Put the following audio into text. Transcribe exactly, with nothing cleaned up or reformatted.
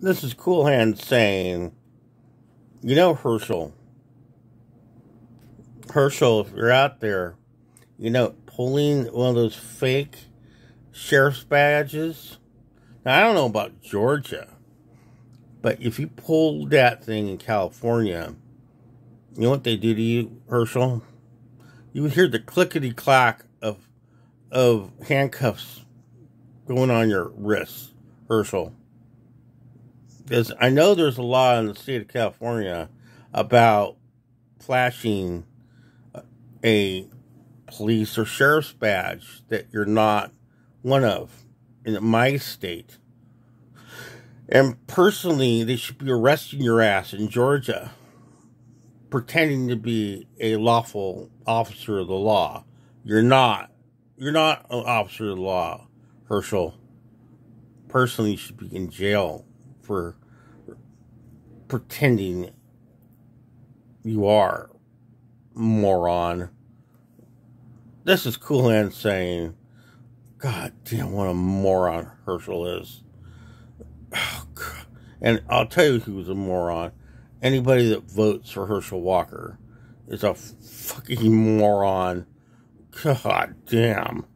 This is Cool Hand saying, you know, Herschel, Herschel, if you're out there, you know, pulling one of those fake sheriff's badges. Now, I don't know about Georgia, but if you pull that thing in California, you know what they do to you, Herschel? You would hear the clickety-clack of, of handcuffs going on your wrists, Herschel. Because I know there's a law in the state of California about flashing a police or sheriff's badge that you're not one of in my state. And personally, they should be arresting your ass in Georgia, pretending to be a lawful officer of the law. You're not. You're not an officer of the law, Herschel. Personally, you should be in jail for pretending you are, moron. This is Cool Hand saying, God damn, what a moron Herschel is. Oh, God. And I'll tell you who's a moron. Anybody that votes for Herschel Walker is a fucking moron. God damn.